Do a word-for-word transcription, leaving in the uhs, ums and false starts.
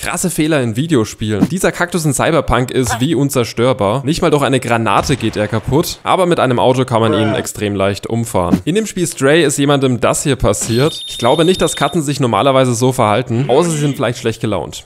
krasse Fehler in Videospielen. Dieser Kaktus in Cyberpunk ist wie unzerstörbar. Nicht mal durch eine Granate geht er kaputt, aber mit einem Auto kann man ihn extrem leicht umfahren. In dem Spiel Stray ist jemandem das hier passiert. Ich glaube nicht, dass Katzen sich normalerweise so verhalten, außer sie sind vielleicht schlecht gelaunt.